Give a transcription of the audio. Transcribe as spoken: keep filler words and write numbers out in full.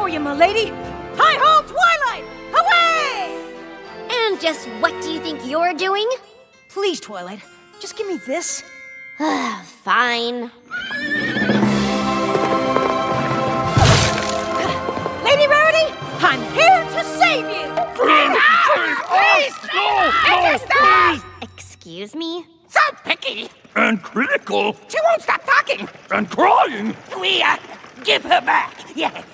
for you, my lady. Hi-ho, Twilight! Away! And just what do you think you're doing? Please, Twilight, just give me this. Fine. Lady Rarity, I'm here to save you! Please! Please! No! No! Please! Excuse me? So picky. And critical. She won't stop talking. And crying. We, uh, give her back. Yes.